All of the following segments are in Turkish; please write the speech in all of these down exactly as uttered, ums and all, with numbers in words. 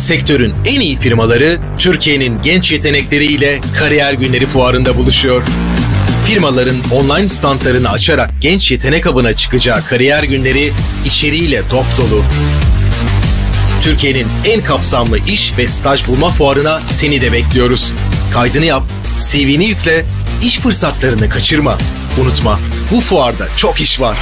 Sektörün en iyi firmaları Türkiye'nin genç yetenekleriyle Kariyer Günleri Fuarı'nda buluşuyor. Firmaların online standlarını açarak genç yetenek avına çıkacağı Kariyer Günleri içeriğiyle dop dolu. Türkiye'nin en kapsamlı iş ve staj bulma fuarına seni de bekliyoruz. Kaydını yap, C V'ni yükle, iş fırsatlarını kaçırma. Unutma, bu fuarda çok iş var.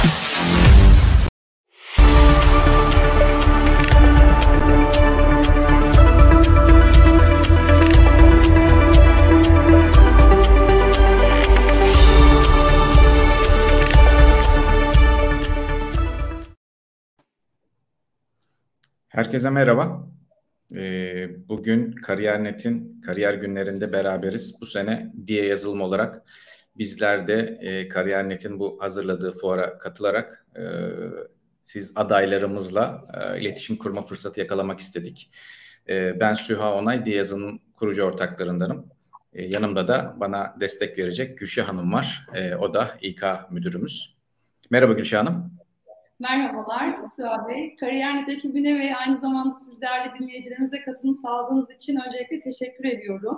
Herkese merhaba. Ee, bugün Kariyer.net'in kariyer günlerinde beraberiz. Bu sene Dia yazılım olarak bizler de e, Kariyer.net'in bu hazırladığı fuara katılarak e, siz adaylarımızla e, iletişim kurma fırsatı yakalamak istedik. E, ben Süha Onay, Dia yazılım kurucu ortaklarındanım. E, yanımda da bana destek verecek Gülşah Hanım var. E, o da İK müdürümüz. Merhaba Gülşah Hanım. Merhabalar Süha Bey. Kariyer.net ekibine ve aynı zamanda siz değerli dinleyicilerimize katılım sağladığınız için öncelikle teşekkür ediyorum.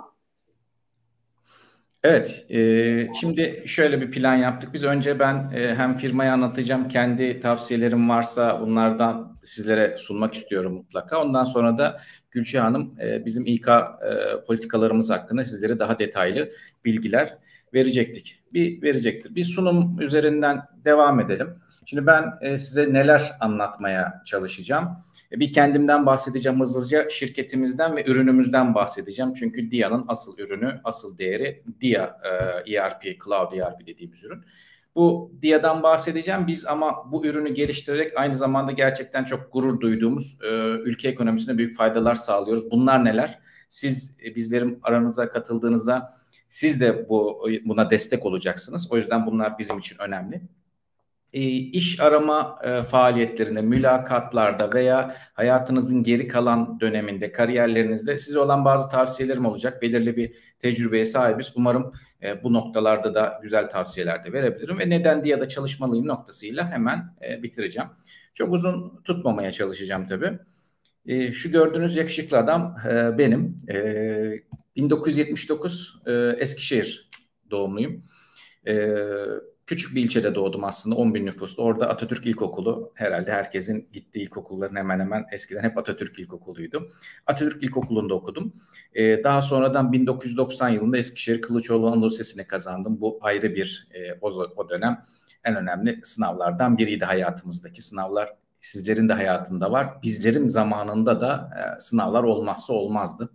Evet, e, şimdi şöyle bir plan yaptık. Biz önce ben e, hem firmayı anlatacağım, kendi tavsiyelerim varsa bunlardan sizlere sunmak istiyorum mutlaka. Ondan sonra da Gülşah Hanım e, bizim İK e, politikalarımız hakkında sizlere daha detaylı bilgiler verecektik. Bir verecektir. Bir sunum üzerinden devam edelim. Şimdi ben e, size neler anlatmaya çalışacağım. E, bir kendimden bahsedeceğim hızlıca, şirketimizden ve ürünümüzden bahsedeceğim. Çünkü Dia'nın asıl ürünü, asıl değeri Dia e, E R P, Cloud E R P dediğimiz ürün. Bu Dia'dan bahsedeceğim. Biz ama bu ürünü geliştirerek aynı zamanda gerçekten çok gurur duyduğumuz e, ülke ekonomisine büyük faydalar sağlıyoruz. Bunlar neler? Siz e, bizlerin aranıza katıldığınızda siz de bu buna destek olacaksınız. O yüzden bunlar bizim için önemli. E, iş arama e, faaliyetlerinde, mülakatlarda veya hayatınızın geri kalan döneminde, kariyerlerinizde size olan bazı tavsiyelerim olacak. Belirli bir tecrübeye sahibiz. Umarım e, bu noktalarda da güzel tavsiyeler de verebilirim. Ve neden diye de çalışmalıyım noktasıyla hemen e, bitireceğim. Çok uzun tutmamaya çalışacağım tabii. E, şu gördüğünüz yakışıklı adam e, benim. E, bin dokuz yüz yetmiş dokuz e, Eskişehir doğumluyum. E, Küçük bir ilçede doğdum aslında, on bin nüfuslu. Orada Atatürk İlkokulu, herhalde herkesin gittiği ilkokulların hemen hemen eskiden hep Atatürk İlkokulu'ydu. Atatürk İlkokulu'nda okudum. Ee, daha sonradan bin dokuz yüz doksan yılında Eskişehir Kılıçoğlu Anadolu Lisesi'ni kazandım. Bu ayrı bir e, o, o dönem en önemli sınavlardan biriydi hayatımızdaki sınavlar. Sizlerin de hayatında var. Bizlerin zamanında da e, sınavlar olmazsa olmazdı.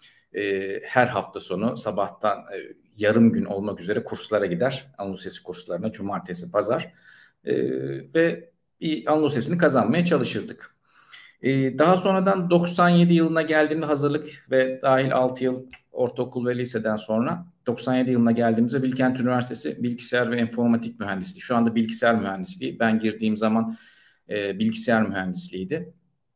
E, her hafta sonu sabahtan e, yarım gün olmak üzere kurslara gider. Anadolu Lisesi kurslarına cumartesi, pazar e, ve bir Anadolu Lisesi'ni kazanmaya çalışırdık. E, daha sonradan doksan yedi yılına geldiğimde hazırlık ve dahil altı yıl ortaokul ve liseden sonra doksan yedi yılına geldiğimizde Bilkent Üniversitesi Bilgisayar ve Enformatik Mühendisliği. Şu anda bilgisayar mühendisliği. Ben girdiğim zaman e, bilgisayar mühendisliğiydi.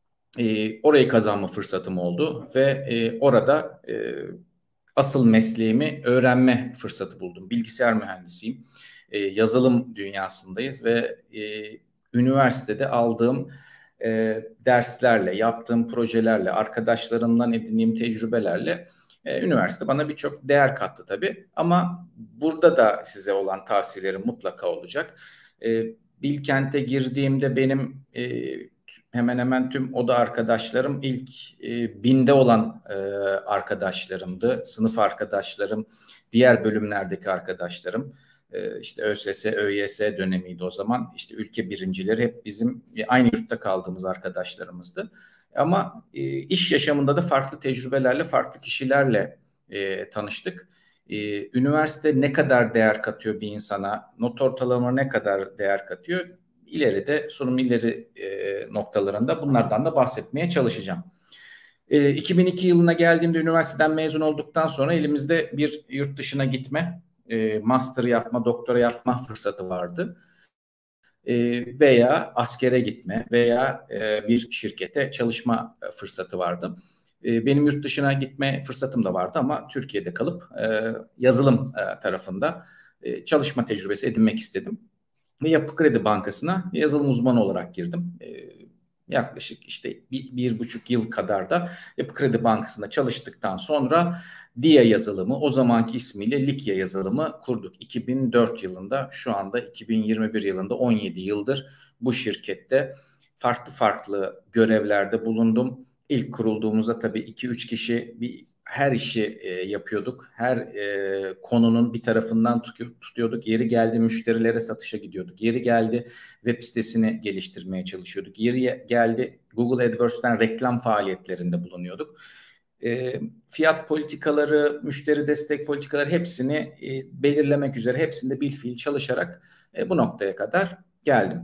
E, orayı kazanma fırsatım oldu ve e, orada e, asıl mesleğimi öğrenme fırsatı buldum. Bilgisayar mühendisiyim. E, yazılım dünyasındayız ve e, üniversitede aldığım e, derslerle, yaptığım projelerle, arkadaşlarımdan edindiğim tecrübelerle e, üniversite bana birçok değer kattı tabii. Ama burada da size olan tavsiyelerim mutlaka olacak. E, Bilkent'e girdiğimde benim e, hemen hemen tüm oda arkadaşlarım ilk e, binde olan e, arkadaşlarımdı. Sınıf arkadaşlarım, diğer bölümlerdeki arkadaşlarım. E, işte ÖSS, ÖYS dönemiydi o zaman. İşte ülke birincileri hep bizim e, aynı yurtta kaldığımız arkadaşlarımızdı. Ama e, iş yaşamında da farklı tecrübelerle, farklı kişilerle e, tanıştık. E, üniversite ne kadar değer katıyor bir insana, not ortalama ne kadar değer katıyor? İleride, sunum ileri e, noktalarında bunlardan da bahsetmeye çalışacağım. E, iki bin iki yılına geldiğimde üniversiteden mezun olduktan sonra elimizde bir yurt dışına gitme, e, master yapma, doktora yapma fırsatı vardı. E, veya askere gitme veya e, bir şirkete çalışma fırsatı vardı. E, benim yurt dışına gitme fırsatım da vardı ama Türkiye'de kalıp e, yazılım e, tarafında e, çalışma tecrübesi edinmek istedim. Ve Yapı Kredi Bankası'na yazılım uzmanı olarak girdim. Yaklaşık işte bir, bir buçuk yıl kadar da Yapı Kredi Bankası'nda çalıştıktan sonra Dia yazılımı, o zamanki ismiyle Likya yazılımı kurduk. iki bin dört yılında, şu anda iki bin yirmi bir yılında on yedi yıldır bu şirkette farklı farklı görevlerde bulundum. İlk kurulduğumuzda tabii iki üç kişi bir her işi e, yapıyorduk. Her e, konunun bir tarafından tutuyorduk. Yeri geldi müşterilere satışa gidiyorduk. Yeri geldi web sitesini geliştirmeye çalışıyorduk. Yeri geldi Google AdWords'ten reklam faaliyetlerinde bulunuyorduk. E, fiyat politikaları, müşteri destek politikaları hepsini e, belirlemek üzere hepsinde bilfiil çalışarak e, bu noktaya kadar geldim.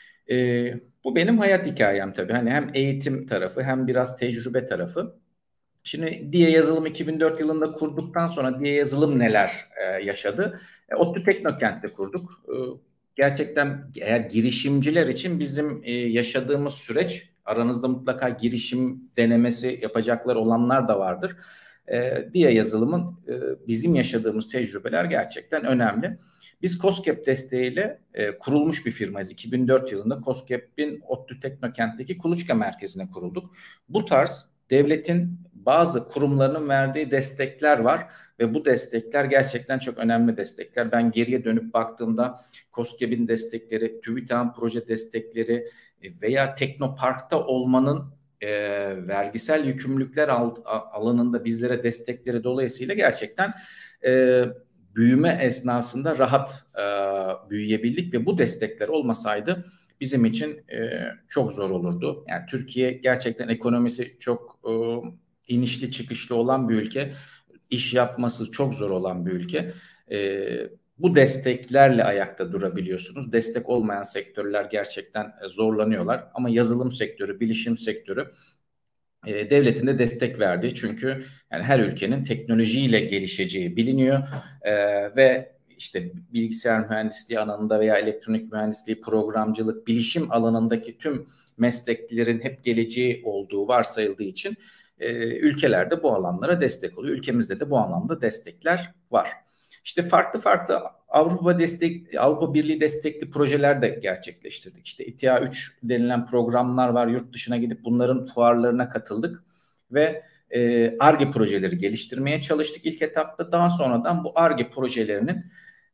E, bu benim hayat hikayem tabii. Hani hem eğitim tarafı hem biraz tecrübe tarafı. Şimdi Dia Yazılım iki bin dört yılında kurduktan sonra Dia Yazılım neler e, yaşadı? E, ODTÜ Teknokent'te kurduk. E, gerçekten eğer girişimciler için bizim e, yaşadığımız süreç, aranızda mutlaka girişim denemesi yapacaklar olanlar da vardır. E, Dia Yazılım'ın e, bizim yaşadığımız tecrübeler gerçekten önemli. Biz KOSGEB desteğiyle e, kurulmuş bir firmayız. iki bin dört yılında KOSGEB'in ODTÜ Teknokent'teki Kuluçka Merkezi'ne kurulduk. Bu tarz devletin bazı kurumlarının verdiği destekler var ve bu destekler gerçekten çok önemli destekler. Ben geriye dönüp baktığımda KOSGEB'in destekleri, TÜBİTAK'ın proje destekleri veya Teknopark'ta olmanın e, vergisel yükümlülükler al, alanında bizlere destekleri dolayısıyla gerçekten e, büyüme esnasında rahat e, büyüyebildik ve bu destekler olmasaydı bizim için e, çok zor olurdu. Yani Türkiye gerçekten ekonomisi çok e, inişli çıkışlı olan bir ülke. İş yapması çok zor olan bir ülke. E, bu desteklerle ayakta durabiliyorsunuz. Destek olmayan sektörler gerçekten zorlanıyorlar. Ama yazılım sektörü, bilişim sektörü e, devletin de destek verdiği. Çünkü yani her ülkenin teknolojiyle gelişeceği biliniyor e, ve işte bilgisayar mühendisliği alanında veya elektronik mühendisliği, programcılık, bilişim alanındaki tüm mesleklerin hep geleceği olduğu varsayıldığı için e, ülkelerde bu alanlara destek oluyor. Ülkemizde de bu anlamda destekler var. İşte farklı farklı Avrupa destek, Avrupa Birliği destekli projeler de gerçekleştirdik. İşte İ T A üç denilen programlar var. Yurt dışına gidip bunların fuarlarına katıldık ve Ar-Ge projeleri geliştirmeye çalıştık ilk etapta. Daha sonradan bu Ar-Ge projelerinin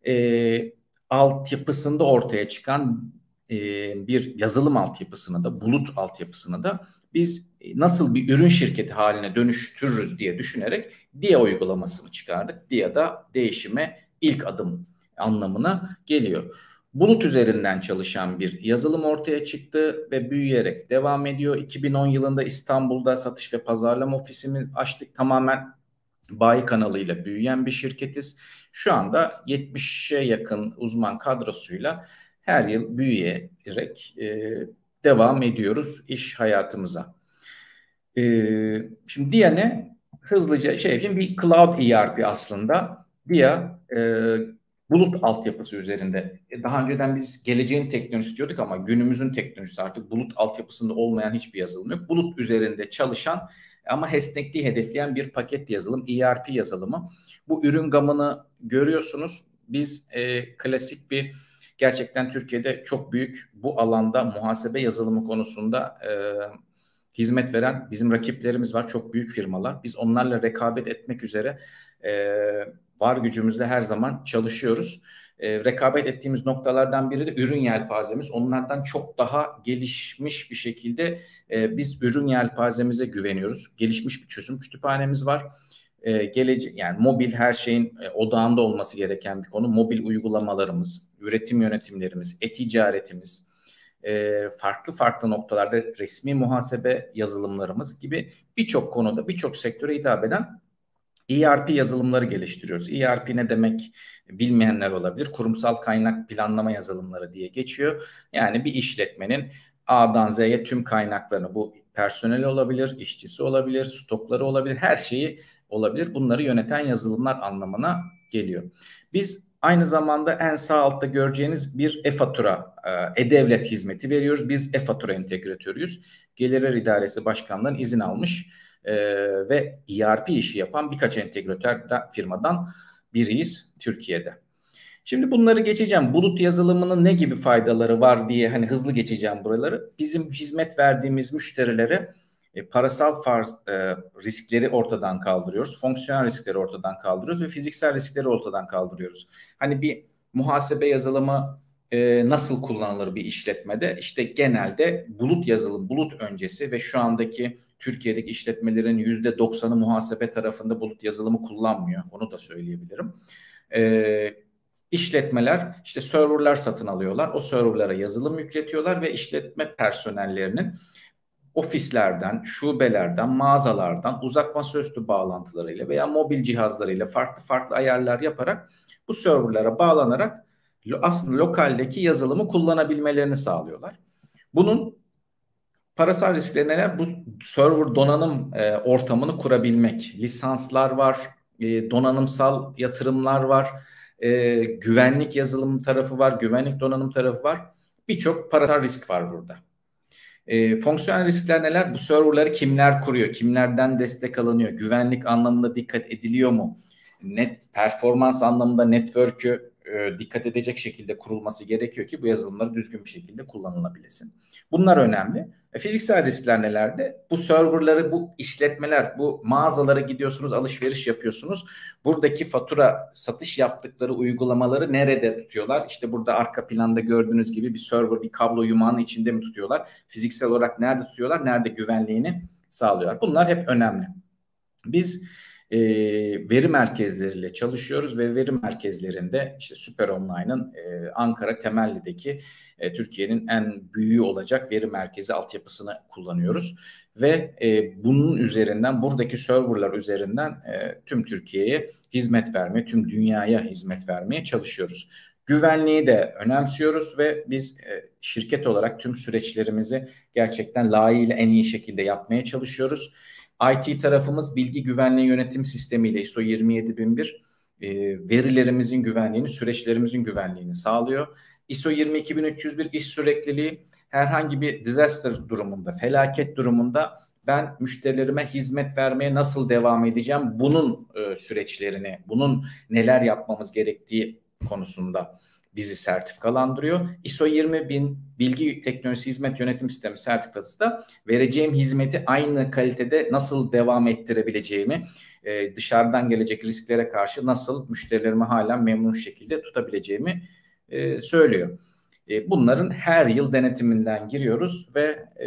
e, altyapısında ortaya çıkan e, bir yazılım altyapısını da, bulut altyapısını da biz nasıl bir ürün şirketi haline dönüştürürüz diye düşünerek Dia uygulamasını çıkardık. Dia da değişime ilk adım anlamına geliyor. Bulut üzerinden çalışan bir yazılım ortaya çıktı ve büyüyerek devam ediyor. iki bin on yılında İstanbul'da satış ve pazarlama ofisimiz açtık. Tamamen bayi kanalıyla büyüyen bir şirketiz. Şu anda yetmişe yakın uzman kadrosuyla her yıl büyüyerek e, devam ediyoruz iş hayatımıza. E, şimdi Dia ne? Hızlıca şey yapayım. Bir cloud E R P aslında. Dia e, bulut altyapısı üzerinde. Daha önceden biz geleceğin teknolojisi diyorduk ama günümüzün teknolojisi artık bulut altyapısında olmayan hiçbir yazılım yok. Bulut üzerinde çalışan ama esnekliği hedefleyen bir paket yazılım, E R P yazılımı. Bu ürün gamını görüyorsunuz. Biz e, klasik bir, gerçekten Türkiye'de çok büyük bu alanda muhasebe yazılımı konusunda e, hizmet veren bizim rakiplerimiz var. Çok büyük firmalar. Biz onlarla rekabet etmek üzere e, var gücümüzle her zaman çalışıyoruz. E, rekabet ettiğimiz noktalardan biri de ürün yelpazemiz. Onlardan çok daha gelişmiş bir şekilde e, biz ürün yelpazemize güveniyoruz. Gelişmiş bir çözüm kütüphanemiz var. E, gelecek yani mobil, her şeyin e, odağında olması gereken bir konu. Mobil uygulamalarımız, üretim yönetimlerimiz, e-ticaretimiz, e, farklı farklı noktalarda resmi muhasebe yazılımlarımız gibi birçok konuda, birçok sektöre hitap eden E R P yazılımları geliştiriyoruz. E R P ne demek bilmeyenler olabilir. Kurumsal kaynak planlama yazılımları diye geçiyor. Yani bir işletmenin A'dan Z'ye tüm kaynaklarını, bu personeli olabilir, işçisi olabilir, stokları olabilir, her şeyi olabilir. Bunları yöneten yazılımlar anlamına geliyor. Biz aynı zamanda en sağ altta göreceğiniz bir e-fatura, e-devlet hizmeti veriyoruz. Biz e-fatura entegratörüyüz. Gelirler İdaresi Başkanlığı'nın izin almış Ee, ve E R P işi yapan birkaç entegratör firmadan biriyiz Türkiye'de. Şimdi bunları geçeceğim. Bulut yazılımının ne gibi faydaları var diye hani hızlı geçeceğim buraları. Bizim hizmet verdiğimiz müşterilere e, parasal farz, e, riskleri ortadan kaldırıyoruz. Fonksiyonel riskleri ortadan kaldırıyoruz ve fiziksel riskleri ortadan kaldırıyoruz. Hani bir muhasebe yazılımı e, nasıl kullanılır bir işletmede? İşte genelde bulut yazılım, bulut öncesi ve şu andaki Türkiye'deki işletmelerin yüzde doksanı muhasebe tarafında bulut yazılımı kullanmıyor. Onu da söyleyebilirim. E, işletmeler işte serverlar satın alıyorlar. O serverlara yazılım yükletiyorlar ve işletme personellerinin ofislerden, şubelerden, mağazalardan uzak masaüstü bağlantılarıyla veya mobil cihazlarıyla farklı farklı ayarlar yaparak bu serverlara bağlanarak aslında lokaldeki yazılımı kullanabilmelerini sağlıyorlar. Bunun parasal riskleri neler? Bu server donanım e, ortamını kurabilmek. Lisanslar var, e, donanımsal yatırımlar var, e, güvenlik yazılım tarafı var, güvenlik donanım tarafı var. Birçok parasal risk var burada. E, fonksiyonel riskler neler? Bu serverları kimler kuruyor? Kimlerden destek alınıyor? Güvenlik anlamında dikkat ediliyor mu? Net performans anlamında network'ü e, dikkat edecek şekilde kurulması gerekiyor ki bu yazılımları düzgün bir şekilde kullanılabilesin. Bunlar önemli. E, fiziksel riskler nelerde? Bu serverları, bu işletmeler, bu mağazalara gidiyorsunuz, alışveriş yapıyorsunuz. Buradaki fatura, satış yaptıkları uygulamaları nerede tutuyorlar? İşte burada arka planda gördüğünüz gibi bir server, bir kablo yumağının içinde mi tutuyorlar? Fiziksel olarak nerede tutuyorlar? Nerede güvenliğini sağlıyorlar? Bunlar hep önemli. Biz e, veri merkezleriyle çalışıyoruz ve veri merkezlerinde işte Süper Online'ın e, Ankara Temelli'deki e, Türkiye'nin en büyüğü olacak veri merkezi altyapısını kullanıyoruz. Ve e, bunun üzerinden, buradaki serverlar üzerinden e, tüm Türkiye'ye hizmet vermeye, tüm dünyaya hizmet vermeye çalışıyoruz. Güvenliği de önemsiyoruz ve biz e, şirket olarak tüm süreçlerimizi gerçekten layığıyla en iyi şekilde yapmaya çalışıyoruz. I T tarafımız bilgi güvenliği yönetim sistemiyle I S O yirmi yedi bin bir e, verilerimizin güvenliğini, süreçlerimizin güvenliğini sağlıyor. I S O yirmi iki bin üç yüz bir iş sürekliliği, herhangi bir disaster durumunda, felaket durumunda ben müşterilerime hizmet vermeye nasıl devam edeceğim? Bunun e, süreçlerini, bunun neler yapmamız gerektiği konusunda bizi sertifikalandırıyor. I S O yirmi bin Bilgi Teknolojisi Hizmet Yönetim Sistemi sertifikası da vereceğim hizmeti aynı kalitede nasıl devam ettirebileceğimi, e, dışarıdan gelecek risklere karşı nasıl müşterilerimi hala memnun şekilde tutabileceğimi e, söylüyor. E, bunların her yıl denetiminden giriyoruz ve e,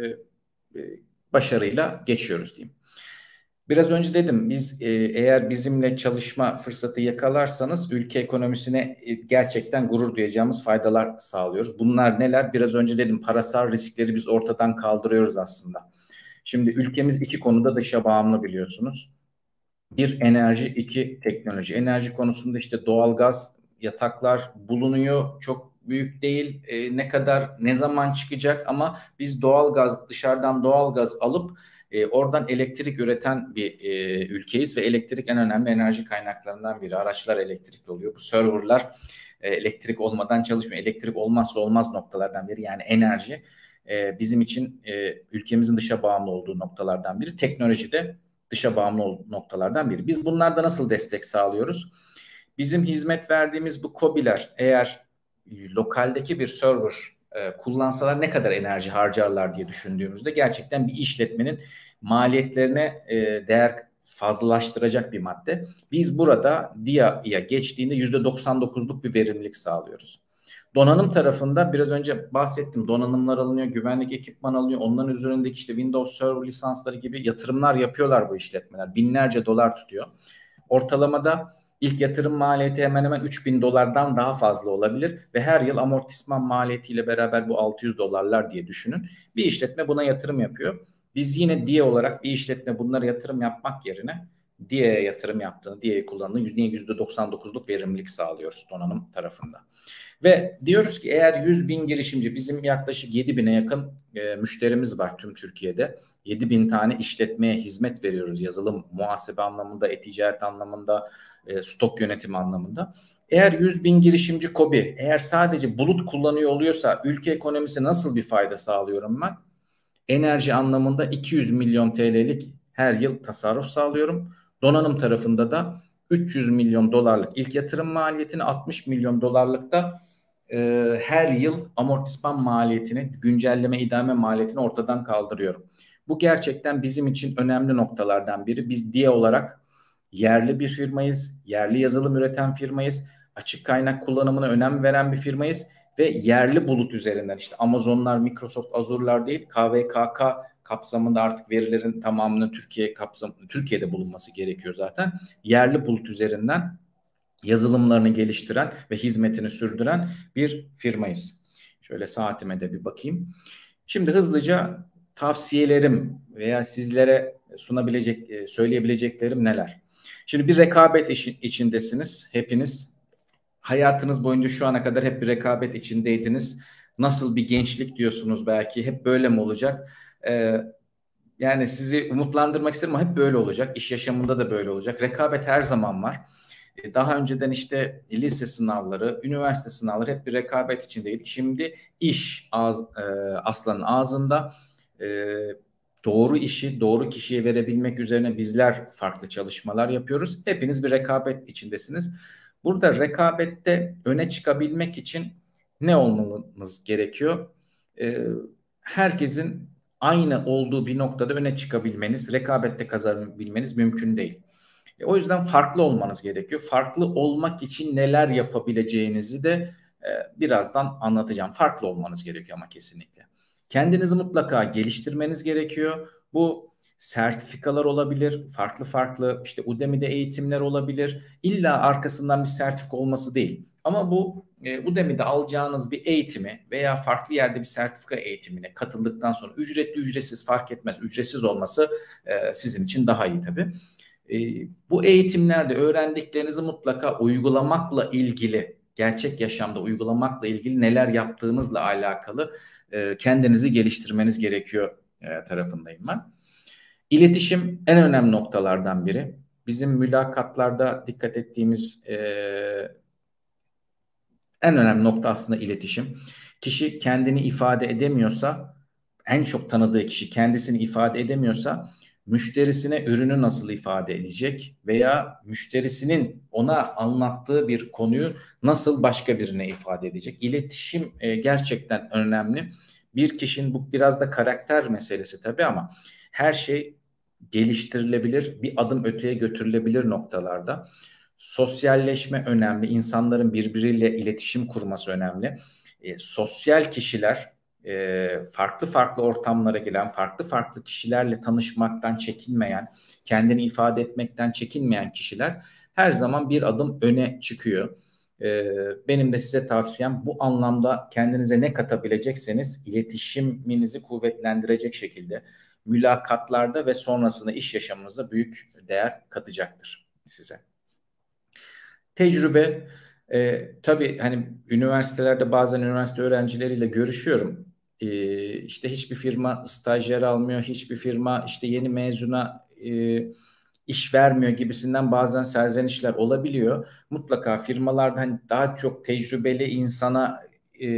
e, başarıyla geçiyoruz diyeyim. Biraz önce dedim, biz e, eğer bizimle çalışma fırsatı yakalarsanız ülke ekonomisine e, gerçekten gurur duyacağımız faydalar sağlıyoruz. Bunlar neler? Biraz önce dedim, parasal riskleri biz ortadan kaldırıyoruz aslında. Şimdi ülkemiz iki konuda dışa bağımlı biliyorsunuz. Bir enerji, iki teknoloji. Enerji konusunda işte doğalgaz yataklar bulunuyor. Çok büyük değil. E, ne kadar, ne zaman çıkacak ama biz doğalgaz, dışarıdan doğalgaz alıp E, oradan elektrik üreten bir e, ülkeyiz ve elektrik en önemli enerji kaynaklarından biri. Araçlar elektrikli oluyor. Bu serverlar e, elektrik olmadan çalışmıyor. Elektrik olmazsa olmaz noktalardan biri. Yani enerji e, bizim için e, ülkemizin dışa bağımlı olduğu noktalardan biri. Teknoloji de dışa bağımlı olduğu noktalardan biri. Biz bunlarda nasıl destek sağlıyoruz? Bizim hizmet verdiğimiz bu KOBİ'ler eğer lokaldeki bir server kullansalar ne kadar enerji harcarlar diye düşündüğümüzde gerçekten bir işletmenin maliyetlerine değer fazlalaştıracak bir madde. Biz burada D I A'ya geçtiğinde yüzde doksan dokuzluk bir verimlilik sağlıyoruz. Donanım tarafında biraz önce bahsettim. Donanımlar alınıyor, güvenlik ekipman alınıyor. Onların üzerindeki işte Windows Server lisansları gibi yatırımlar yapıyorlar bu işletmeler. Binlerce dolar tutuyor. Ortalamada İlk yatırım maliyeti hemen hemen üç bin dolardan daha fazla olabilir ve her yıl amortisman maliyetiyle beraber bu altı yüz dolarlar diye düşünün. Bir işletme buna yatırım yapıyor. Biz yine D I A olarak bir işletme bunlara yatırım yapmak yerine D I A'ya yatırım yaptığını, D I A'yı kullandığını yüzde doksan dokuzluk verimlilik sağlıyoruz donanım tarafında. Ve diyoruz ki eğer yüz bin girişimci, bizim yaklaşık yedi bine yakın e, müşterimiz var tüm Türkiye'de. yedi bin tane işletmeye hizmet veriyoruz yazılım, muhasebe anlamında, e-ticaret anlamında, e, stok yönetimi anlamında. Eğer yüz bin girişimci KOBİ eğer sadece bulut kullanıyor oluyorsa ülke ekonomisine nasıl bir fayda sağlıyorum ben? Enerji anlamında iki yüz milyon T L'lik her yıl tasarruf sağlıyorum. Donanım tarafında da üç yüz milyon dolarlık ilk yatırım maliyetini, altmış milyon dolarlık da e, her yıl amortisman maliyetini, güncelleme idame maliyetini ortadan kaldırıyorum. Bu gerçekten bizim için önemli noktalardan biri. Biz D I A olarak yerli bir firmayız, yerli yazılım üreten firmayız, açık kaynak kullanımına önem veren bir firmayız ve yerli bulut üzerinden, işte Amazonlar, Microsoft Azure'lar değil, K V K K kapsamında artık verilerin tamamının Türkiye kapsamında, Türkiye'de bulunması gerekiyor zaten. Yerli bulut üzerinden yazılımlarını geliştiren ve hizmetini sürdüren bir firmayız. Şöyle saatime de bir bakayım. Şimdi hızlıca tavsiyelerim veya sizlere sunabilecek, söyleyebileceklerim neler? Şimdi bir rekabet içindesiniz hepiniz. Hayatınız boyunca şu ana kadar hep bir rekabet içindeydiniz. Nasıl bir gençlik diyorsunuz belki, hep böyle mi olacak? Ee, yani sizi umutlandırmak isterim ama hep böyle olacak. İş yaşamında da böyle olacak. Rekabet her zaman var. Daha önceden işte lise sınavları, üniversite sınavları hep bir rekabet içindeydik. Şimdi iş ağız, e, aslanın ağzında. E, doğru işi doğru kişiye verebilmek üzerine bizler farklı çalışmalar yapıyoruz. Hepiniz bir rekabet içindesiniz. Burada rekabette öne çıkabilmek için ne olmanız gerekiyor? E, herkesin aynı olduğu bir noktada öne çıkabilmeniz, rekabette kazanabilmeniz mümkün değil. O yüzden farklı olmanız gerekiyor. Farklı olmak için neler yapabileceğinizi de e, birazdan anlatacağım. Farklı olmanız gerekiyor ama kesinlikle. Kendinizi mutlaka geliştirmeniz gerekiyor. Bu sertifikalar olabilir, farklı farklı işte Udemy'de eğitimler olabilir. İlla arkasından bir sertifika olması değil. Ama bu e, Udemy'de alacağınız bir eğitimi veya farklı yerde bir sertifika eğitimine katıldıktan sonra ücretli ücretsiz fark etmez. Ücretsiz olması e, sizin için daha iyi tabii. E, bu eğitimlerde öğrendiklerinizi mutlaka uygulamakla ilgili, gerçek yaşamda uygulamakla ilgili neler yaptığınızla alakalı e, kendinizi geliştirmeniz gerekiyor e, tarafındayım ben. İletişim en önemli noktalardan biri. Bizim mülakatlarda dikkat ettiğimiz e, en önemli nokta aslında iletişim. Kişi kendini ifade edemiyorsa, en çok tanıdığı kişi kendisini ifade edemiyorsa, müşterisine ürünü nasıl ifade edecek veya müşterisinin ona anlattığı bir konuyu nasıl başka birine ifade edecek? İletişim e, gerçekten önemli. Bir kişinin, bu biraz da karakter meselesi tabii ama her şey geliştirilebilir, bir adım öteye götürülebilir noktalarda. Sosyalleşme önemli, insanların birbiriyle iletişim kurması önemli. E, sosyal kişiler, E, farklı farklı ortamlara gelen, farklı farklı kişilerle tanışmaktan çekinmeyen, kendini ifade etmekten çekinmeyen kişiler her zaman bir adım öne çıkıyor. E, benim de size tavsiyem, bu anlamda kendinize ne katabilecekseniz iletişiminizi kuvvetlendirecek şekilde mülakatlarda ve sonrasında iş yaşamınızda büyük değer katacaktır size. Tecrübe, e, tabii hani üniversitelerde bazen üniversite öğrencileriyle görüşüyorum. E, işte hiçbir firma stajyer almıyor, hiçbir firma işte yeni mezuna e, iş vermiyor gibisinden bazen serzenişler olabiliyor. Mutlaka firmalarda hani daha çok tecrübeli insana e,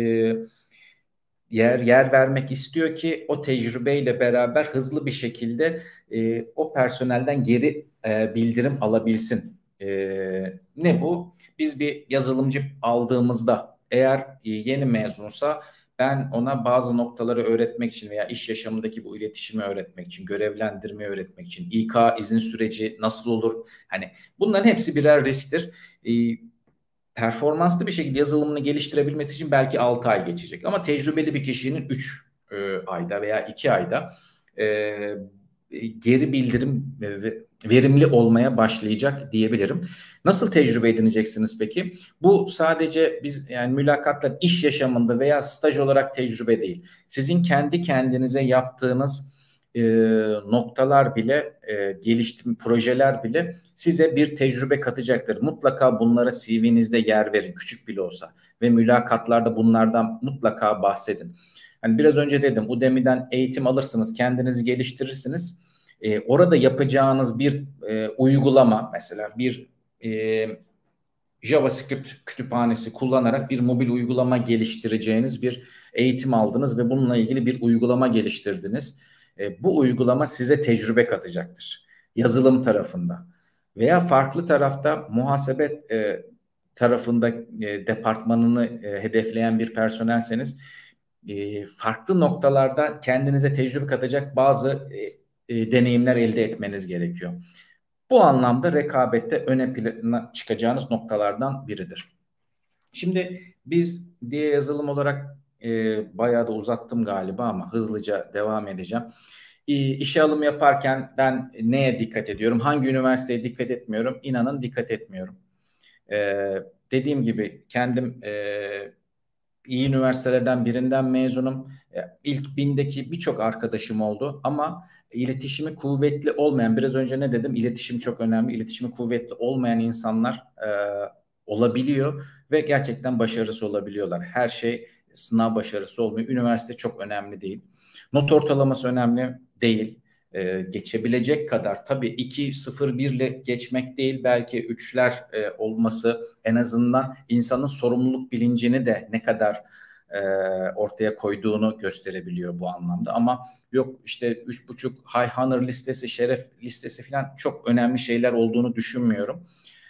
yer yer vermek istiyor ki o tecrübeyle beraber hızlı bir şekilde e, o personelden geri e, bildirim alabilsin. Ee, ne bu? Biz bir yazılımcı aldığımızda eğer e, yeni mezunsa ben ona bazı noktaları öğretmek için veya iş yaşamındaki bu iletişimi öğretmek için, görevlendirmeyi öğretmek için, İK izin süreci nasıl olur? Hani bunların hepsi birer risktir. Ee, performanslı bir şekilde yazılımını geliştirebilmesi için belki altı ay geçecek. Ama tecrübeli bir kişinin üç e, ayda veya iki ayda e, geri bildirim ve verimli olmaya başlayacak diyebilirim. Nasıl tecrübe edineceksiniz peki? Bu sadece biz yani mülakatlar iş yaşamında veya staj olarak tecrübe değil. Sizin kendi kendinize yaptığınız e, noktalar bile, e, geliştirme projeler bile size bir tecrübe katacaktır. Mutlaka bunlara C V'nizde yer verin, küçük bile olsa, ve mülakatlarda bunlardan mutlaka bahsedin. Hani biraz önce dedim, Udemy'den eğitim alırsınız, kendinizi geliştirirsiniz. Ee, orada yapacağınız bir e, uygulama, mesela bir e, JavaScript kütüphanesi kullanarak bir mobil uygulama geliştireceğiniz bir eğitim aldınız ve bununla ilgili bir uygulama geliştirdiniz. E, bu uygulama size tecrübe katacaktır yazılım tarafında. veya farklı tarafta muhasebe e, tarafında e, departmanını e, hedefleyen bir personelseniz e, farklı noktalarda kendinize tecrübe katacak bazı e, e, deneyimler elde etmeniz gerekiyor. Bu anlamda rekabette öne plana çıkacağınız noktalardan biridir. Şimdi biz diye yazılım olarak e, bayağı da uzattım galiba ama hızlıca devam edeceğim. E, işe alım yaparken ben neye dikkat ediyorum? Hangi üniversiteye dikkat etmiyorum? İnanın dikkat etmiyorum. E, dediğim gibi kendim e, iyi üniversitelerden birinden mezunum. E, ilk bindeki birçok arkadaşım oldu ama iletişimi kuvvetli olmayan, biraz önce ne dedim? İletişim çok önemli. İletişimi kuvvetli olmayan insanlar e, olabiliyor ve gerçekten başarısı olabiliyorlar. Her şey sınav başarısı olmuyor. Üniversite çok önemli değil. Not ortalaması önemli değil. Ee, geçebilecek kadar tabii iki sıfır bir ile geçmek değil, belki üçler e, olması en azından insanın sorumluluk bilincini de ne kadar e, ortaya koyduğunu gösterebiliyor bu anlamda. Ama yok işte üç buçuk high honor listesi, şeref listesi falan çok önemli şeyler olduğunu düşünmüyorum.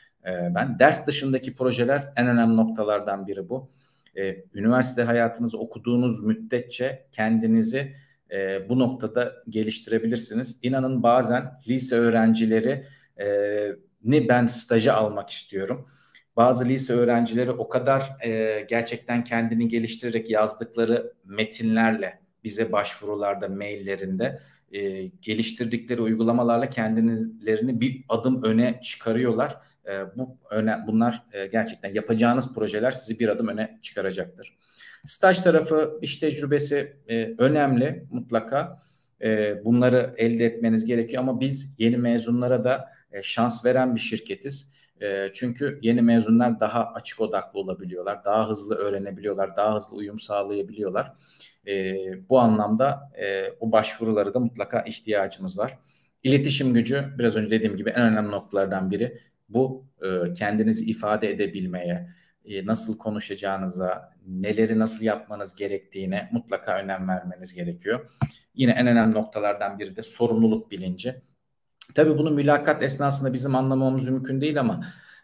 Ben ders dışındaki projeler en önemli noktalardan biri bu. Ee, üniversite hayatınızı okuduğunuz müddetçe kendinizi e, bu noktada geliştirebilirsiniz. İnanın bazen lise öğrencileri e, ni ben staja almak istiyorum. Bazı lise öğrencileri o kadar e, gerçekten kendini geliştirerek yazdıkları metinlerle bize başvurularda, maillerinde e, geliştirdikleri uygulamalarla kendilerini bir adım öne çıkarıyorlar. E, bu öne, bunlar e, gerçekten yapacağınız projeler sizi bir adım öne çıkaracaktır. Staj tarafı, iş tecrübesi e, önemli mutlaka. E, bunları elde etmeniz gerekiyor ama biz yeni mezunlara da e, şans veren bir şirketiz. E, çünkü yeni mezunlar daha açık odaklı olabiliyorlar, daha hızlı öğrenebiliyorlar, daha hızlı uyum sağlayabiliyorlar. E, bu anlamda e, o başvurulara da mutlaka ihtiyacımız var. İletişim gücü, biraz önce dediğim gibi en önemli noktalardan biri. Bu e, kendinizi ifade edebilmeye, e, nasıl konuşacağınıza, neleri nasıl yapmanız gerektiğine mutlaka önem vermeniz gerekiyor. Yine en önemli noktalardan biri de sorumluluk bilinci. Tabii bunu mülakat esnasında bizim anlamamız mümkün değil ama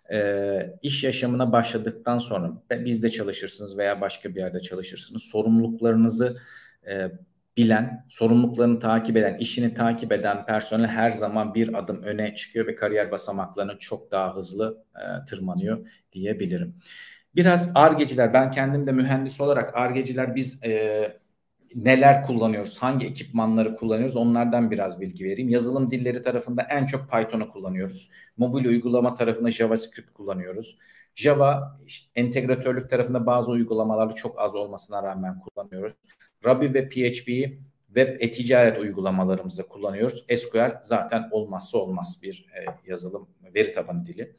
e, iş yaşamına başladıktan sonra bizde çalışırsınız veya başka bir yerde çalışırsınız. Sorumluluklarınızı e, bilen, sorumluluklarını takip eden, işini takip eden personel her zaman bir adım öne çıkıyor ve kariyer basamaklarını çok daha hızlı e, tırmanıyor diyebilirim. Biraz Ar-Ge'ciler, ben kendim de mühendis olarak Ar-Ge'ciler biz e, neler kullanıyoruz, hangi ekipmanları kullanıyoruz onlardan biraz bilgi vereyim. Yazılım dilleri tarafında en çok Python'u kullanıyoruz. Mobil uygulama tarafında JavaScript kullanıyoruz. Java işte, entegratörlük tarafında bazı uygulamaları çok az olmasına rağmen kullanıyoruz. Ruby ve P H P'yi web e-ticaret uygulamalarımızda kullanıyoruz. S Q L zaten olmazsa olmaz bir e, yazılım veri tabanı dili.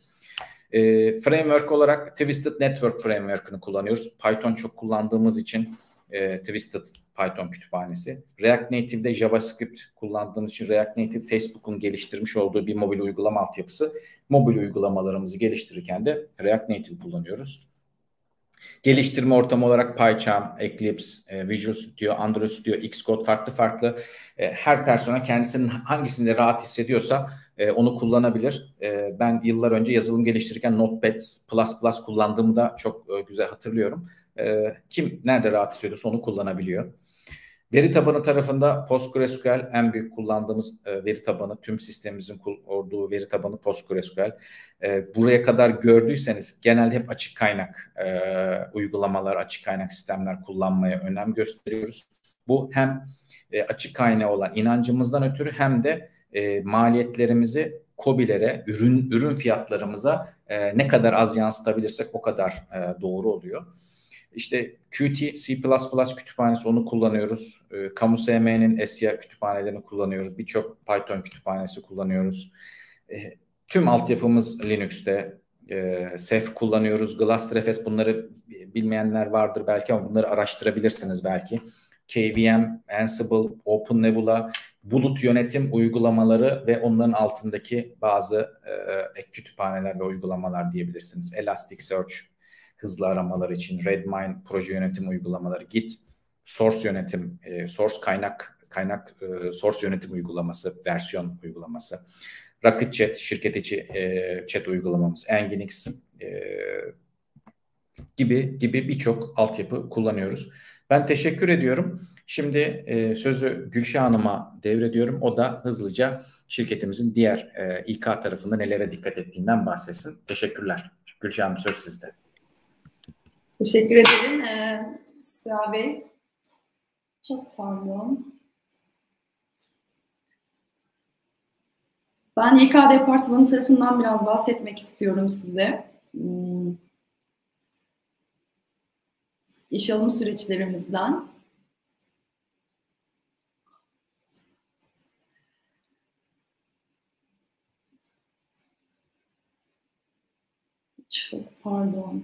E, framework olarak Twisted Network Framework'ını kullanıyoruz. Python çok kullandığımız için e, Twisted Python kütüphanesi. React Native'de JavaScript kullandığımız için React Native Facebook'un geliştirmiş olduğu bir mobil uygulama altyapısı. Mobil uygulamalarımızı geliştirirken de React Native kullanıyoruz. Geliştirme ortamı olarak PyCharm, Eclipse, e, Visual Studio, Android Studio, Xcode farklı farklı e, her personel kendisinin hangisinde rahat hissediyorsa e, onu kullanabilir. E, ben yıllar önce yazılım geliştirirken Notepad plus plus kullandığımı da çok e, güzel hatırlıyorum. E, kim nerede rahat hissediyorsa onu kullanabiliyor. Veri tabanı tarafında PostgreSQL en büyük kullandığımız e, veri tabanı. Tüm sistemimizin olduğu veri tabanı PostgreSQL. E, buraya kadar gördüyseniz genelde hep açık kaynak e, uygulamalar, açık kaynak sistemler kullanmaya önem gösteriyoruz. Bu hem e, açık kaynağı olan inancımızdan ötürü hem de e, maliyetlerimizi KOBİ'lere, ürün ürün fiyatlarımıza e, ne kadar az yansıtabilirsek o kadar e, doğru oluyor. İşte Qt, C plus plus kütüphanesi onu kullanıyoruz. E, Kamu S M'nin S Y A kütüphanelerini kullanıyoruz. Birçok Python kütüphanesi kullanıyoruz. E, tüm altyapımız Linux'te. E, Ceph kullanıyoruz. GlassRefs, bunları bilmeyenler vardır belki ama bunları araştırabilirsiniz belki. K V M, Ansible, OpenNebula, bulut yönetim uygulamaları ve onların altındaki bazı e, ek kütüphaneler ve uygulamalar diyebilirsiniz. Elasticsearch, hızlı aramalar için, Redmine proje yönetim uygulamaları, Git source yönetim, e, source kaynak kaynak e, source yönetim uygulaması, versiyon uygulaması. Rocket Chat şirket içi e, chat uygulamamız, Nginx e, gibi gibi birçok altyapı kullanıyoruz. Ben teşekkür ediyorum. Şimdi e, sözü Gülşah Hanım'a devrediyorum. O da hızlıca şirketimizin diğer e, İK tarafında nelere dikkat ettiğinden bahsetsin. Teşekkürler. Gülşah Hanım, söz sizde. Teşekkür ederim. Ee, Süha Bey. Çok pardon. Ben İK departmanı tarafından biraz bahsetmek istiyorum size. Hmm. İş alım süreçlerimizden. Çok pardon.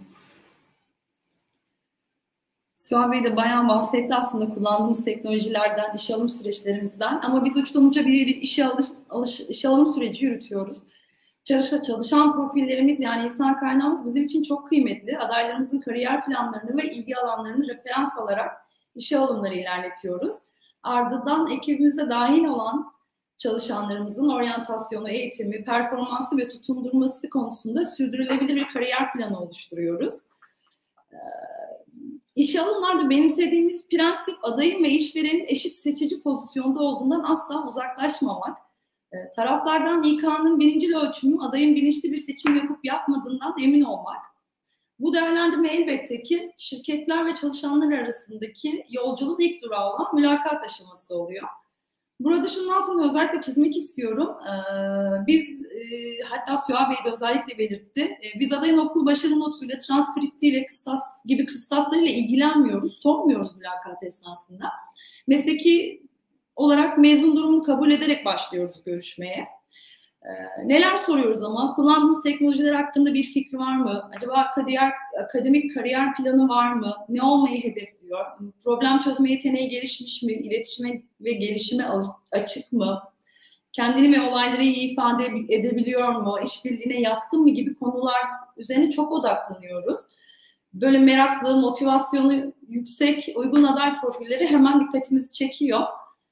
Süha Bey de bayağı bahsetti aslında kullandığımız teknolojilerden, iş alım süreçlerimizden. Ama biz uçtan uca bir işe alış, alış, iş alım süreci yürütüyoruz. Çalışan, çalışan profillerimiz, yani insan kaynağımız bizim için çok kıymetli. Adaylarımızın kariyer planlarını ve ilgi alanlarını referans alarak işe alımları ilerletiyoruz. Ardından ekibimize dahil olan çalışanlarımızın oryantasyonu, eğitimi, performansı ve tutundurması konusunda sürdürülebilir bir kariyer planı oluşturuyoruz. Ee, İşe alımlarda benimsediğimiz prensip, adayın ve işverenin eşit seçici pozisyonda olduğundan asla uzaklaşmamak. E, taraflardan İK'nın birincil ölçümü adayın bilinçli bir seçim yapıp yapmadığından emin olmak. Bu değerlendirme elbette ki şirketler ve çalışanlar arasındaki yolculuğun ilk durağı olan mülakat aşaması oluyor. Burada şunun altını özellikle çizmek istiyorum. Ee, biz, e, hatta Süha Bey de özellikle belirtti. E, biz adayın okul başarı notuyla, transkriptiyle, kıstas gibi kıstaslarıyla ilgilenmiyoruz, sormuyoruz mülakat esnasında. Mesleki olarak mezun durumunu kabul ederek başlıyoruz görüşmeye. Ee, neler soruyoruz ama? Kullandığımız teknolojiler hakkında bir fikri var mı? Acaba kariyer, akademik kariyer planı var mı? Ne olmayı hedefliyor? Problem çözme yeteneği gelişmiş mi? İletişime ve gelişime açık mı? Kendini ve olayları iyi ifade edebiliyor mu? İşbirliğine yatkın mı gibi konular üzerine çok odaklanıyoruz. Böyle meraklı, motivasyonu yüksek, uygun aday profilleri hemen dikkatimizi çekiyor.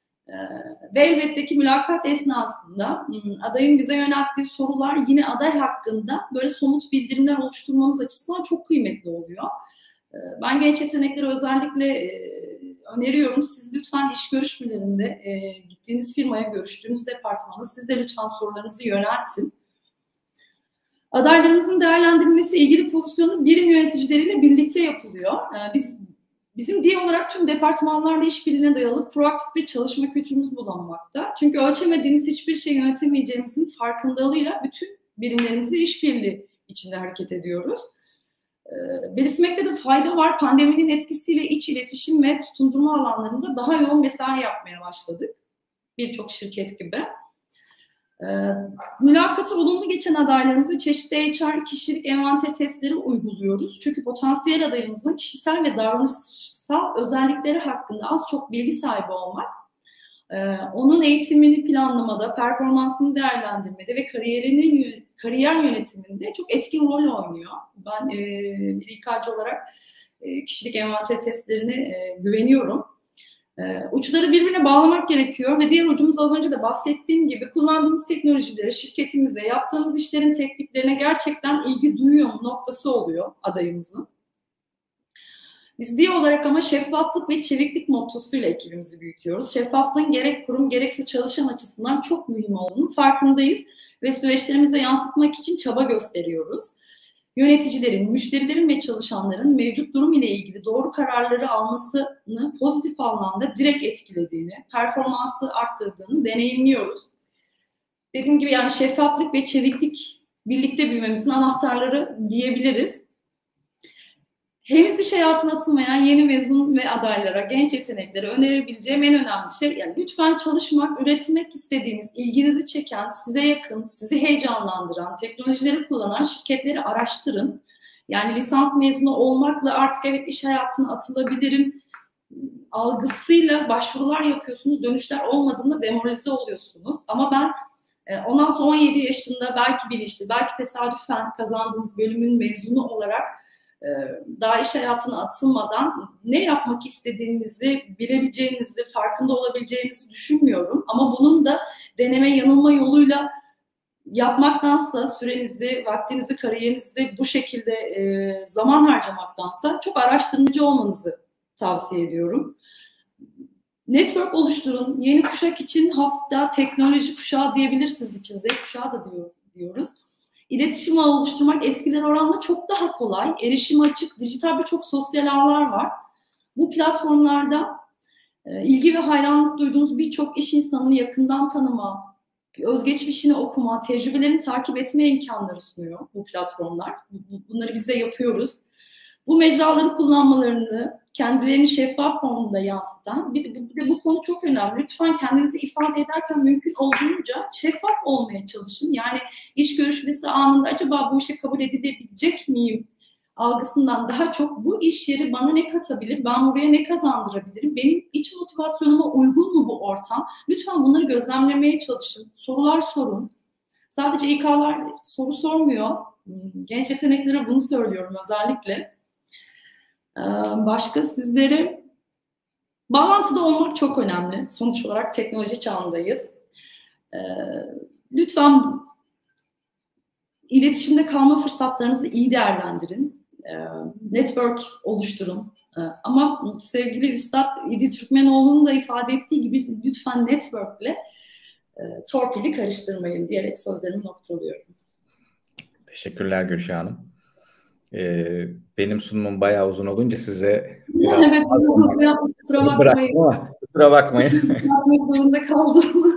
Ve elbette ki mülakat esnasında adayın bize yönelttiği sorular yine aday hakkında böyle somut bildirimler oluşturmamız açısından çok kıymetli oluyor. Ben genç yetenekleri özellikle öneriyorum. Siz lütfen iş görüşmelerinde gittiğiniz firmaya, görüştüğünüz departmana siz de lütfen sorularınızı yöneltin. Adaylarımızın değerlendirilmesi ilgili pozisyonu birim yöneticileriyle birlikte yapılıyor. Biz Bizim diye olarak tüm departmanlarla işbirliğine dayalı proaktif bir çalışma kültürümüz bulunmakta. Çünkü ölçemediğimiz hiçbir şey yönetemeyeceğimizin farkındalığıyla bütün birimlerimizle işbirliği içinde hareket ediyoruz. Ee, belirtmekte de fayda var. Pandeminin etkisiyle iç iletişim ve tutundurma alanlarında daha yoğun mesai yapmaya başladık. Birçok şirket gibi. Ee, mülakatı olumlu geçen adaylarımıza çeşitli H R kişilik envanter testleri uyguluyoruz. Çünkü potansiyel adayımızın kişisel ve davranışsal özellikleri hakkında az çok bilgi sahibi olmak, e, onun eğitimini planlamada, performansını değerlendirmede ve kariyerinin kariyer yönetiminde çok etkin rol oynuyor. Ben e, bir İK'cı olarak e, kişilik envanter testlerine e, güveniyorum. Uçları birbirine bağlamak gerekiyor ve diğer ucumuz az önce de bahsettiğim gibi kullandığımız teknolojileri şirketimize, yaptığımız işlerin tekniklerine gerçekten ilgi duyuyor mu noktası oluyor adayımızın. Biz diye olarak ama şeffaflık ve çeviklik mottosuyla ekibimizi büyütüyoruz. Şeffaflığın gerek kurum gerekse çalışan açısından çok mühim olduğunu farkındayız ve süreçlerimize yansıtmak için çaba gösteriyoruz. Yöneticilerin, müşterilerin ve çalışanların mevcut durum ile ilgili doğru kararları almasını pozitif anlamda direkt etkilediğini, performansı arttırdığını deneyimliyoruz. Dediğim gibi yani şeffaflık ve çeviklik birlikte büyümemizin anahtarları diyebiliriz. Henüz iş hayatına atılmayan yeni mezun ve adaylara, genç yeteneklere önerebileceğim en önemli şey, yani lütfen çalışmak, üretmek istediğiniz, ilginizi çeken, size yakın, sizi heyecanlandıran, teknolojileri kullanan şirketleri araştırın. Yani lisans mezunu olmakla artık evet iş hayatına atılabilirim algısıyla başvurular yapıyorsunuz, dönüşler olmadığında demoralize oluyorsunuz. Ama ben on altı on yedi yaşında belki bilinçli, belki tesadüfen kazandığınız bölümün mezunu olarak daha iş hayatına atılmadan ne yapmak istediğinizi bilebileceğinizi, farkında olabileceğinizi düşünmüyorum. Ama bunun da deneme yanılma yoluyla yapmaktansa, sürenizi, vaktinizi, kariyerinizi bu şekilde e, zaman harcamaktansa çok araştırmacı olmanızı tavsiye ediyorum. Network oluşturun. Yeni kuşak için hatta teknoloji kuşağı diyebilirsiniz için. Z kuşağı da diyor, diyoruz. İletişim ağı oluşturmak eskiler oranla çok daha kolay. Erişim açık, dijital birçok sosyal ağlar var. Bu platformlarda e, ilgi ve hayranlık duyduğunuz birçok iş insanını yakından tanıma, özgeçmişini okuma, tecrübelerini takip etme imkanları sunuyor bu platformlar. Bunları biz de yapıyoruz. Bu mecraları kullanmalarını, kendilerini şeffaf formunda yansıtan, bir de, bir de bu konu çok önemli. Lütfen kendinizi ifade ederken mümkün olduğunca şeffaf olmaya çalışın. Yani iş görüşmesi anında acaba bu işe kabul edilebilecek miyim algısından daha çok bu iş yeri bana ne katabilir, ben buraya ne kazandırabilirim, benim iç motivasyonuma uygun mu bu ortam? Lütfen bunları gözlemlemeye çalışın, sorular sorun. Sadece İK'lar soru sormuyor, genç yeteneklere bunu söylüyorum özellikle. Başka sizlere bağlantıda olmak çok önemli. Sonuç olarak teknoloji çağındayız. Lütfen iletişimde kalma fırsatlarınızı iyi değerlendirin. Network oluşturun. Ama sevgili Üstad İdil Türkmenoğlu'nun da ifade ettiği gibi lütfen network'le torpili karıştırmayın diyerek sözlerimi noktalıyorum. Teşekkürler Gülşah Hanım. Ee, benim sunumum bayağı uzun olunca size biraz evet, kusura bakmayın. Kusura bakmayın. Yapmak zorunda kaldım.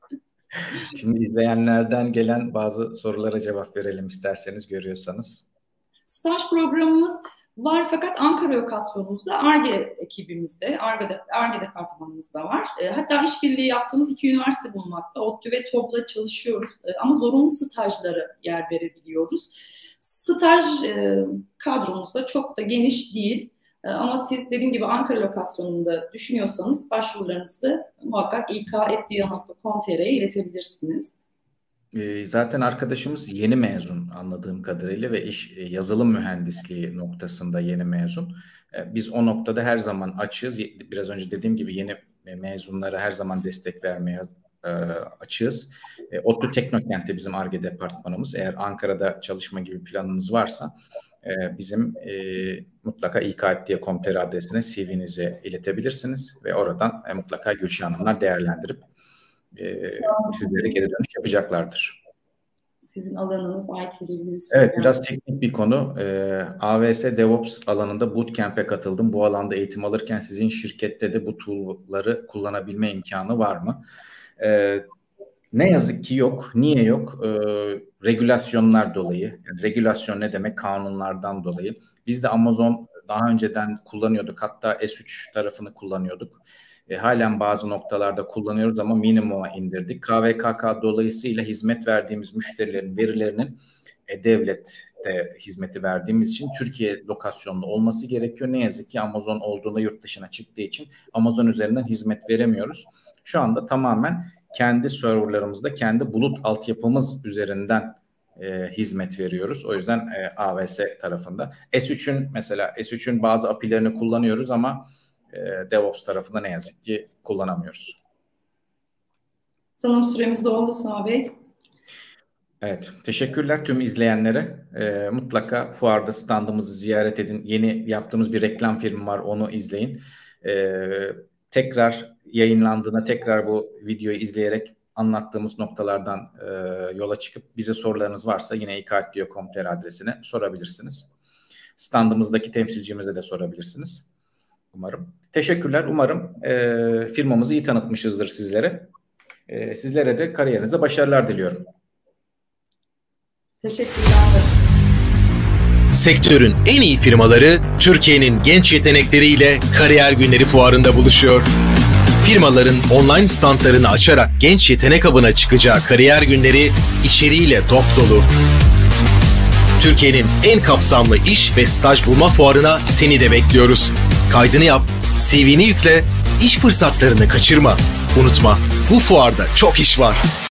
Şimdi izleyenlerden gelen bazı sorulara cevap verelim isterseniz, görüyorsanız. Staj programımız var fakat Ankara lokasyonumuzda, Ar-Ge ekibimizde, Ar-Ge, Ar-Ge departmanımızda var. E, hatta işbirliği yaptığımız iki üniversite bulunmakta. ODTÜ ve TOB'la çalışıyoruz e, ama zorunlu stajlara yer verebiliyoruz. Staj e, kadromuzda çok da geniş değil e, ama siz dediğim gibi Ankara lokasyonunda düşünüyorsanız başvurularınızı muhakkak ik at diya nokta com nokta tr'ye iletebilirsiniz. E, zaten arkadaşımız yeni mezun anladığım kadarıyla ve iş e, yazılım mühendisliği noktasında yeni mezun. E, biz o noktada her zaman açığız. Biraz önce dediğim gibi yeni mezunlara her zaman destek vermeye e, açığız. E, ODTÜ Teknokent'te bizim Ar-Ge departmanımız. Eğer Ankara'da çalışma gibi planınız varsa e, bizim e, mutlaka ik at diya nokta com nokta tr adresine C V'nizi iletebilirsiniz ve oradan e, mutlaka Gülşah Hanımlar değerlendirip e, sizlere geri dönüş yapacaklardır. Sizin alanınız I T ile. Evet, biraz teknik bir konu. E, A W S DevOps alanında bootcamp'e katıldım. Bu alanda eğitim alırken sizin şirkette de bu tool'ları kullanabilme imkanı var mı? E, ne yazık ki yok. Niye yok? E, regülasyonlar dolayı. Yani regülasyon ne demek? Kanunlardan dolayı. Biz de Amazon daha önceden kullanıyorduk. Hatta S üç tarafını kullanıyorduk. E, halen bazı noktalarda kullanıyoruz ama minimuma indirdik. K V K K dolayısıyla hizmet verdiğimiz müşterilerin verilerinin e, devlette hizmeti verdiğimiz için Türkiye lokasyonlu olması gerekiyor. Ne yazık ki Amazon olduğunda yurt dışına çıktığı için Amazon üzerinden hizmet veremiyoruz. Şu anda tamamen kendi serverlarımızda, kendi bulut altyapımız üzerinden e, hizmet veriyoruz. O yüzden e, A W S tarafında. S üçün mesela S üçün bazı A P I'lerini kullanıyoruz ama e, DevOps tarafında ne yazık ki kullanamıyoruz. Sanırım süremiz doldu Suha Bey. Evet, teşekkürler tüm izleyenlere. E, mutlaka fuarda standımızı ziyaret edin. Yeni yaptığımız bir reklam filmi var, onu izleyin. E, tekrar yayınlandığında tekrar bu videoyu izleyerek anlattığımız noktalardan e, yola çıkıp bize sorularınız varsa yine ik at diya nokta com nokta tr adresine sorabilirsiniz. Standımızdaki temsilcimize de sorabilirsiniz. Umarım. Teşekkürler. Umarım e, firmamızı iyi tanıtmışızdır sizlere. E, sizlere de kariyerinize başarılar diliyorum. Teşekkürler. Sektörün en iyi firmaları Türkiye'nin genç yetenekleriyle Kariyer Günleri Fuarı'nda buluşuyor. Firmaların online standlarını açarak genç yetenek avına çıkacağı Kariyer Günleri içeriğiyle dop dolu. Türkiye'nin en kapsamlı iş ve staj bulma fuarına seni de bekliyoruz. Kaydını yap, C V'ni yükle, iş fırsatlarını kaçırma. Unutma, bu fuarda çok iş var.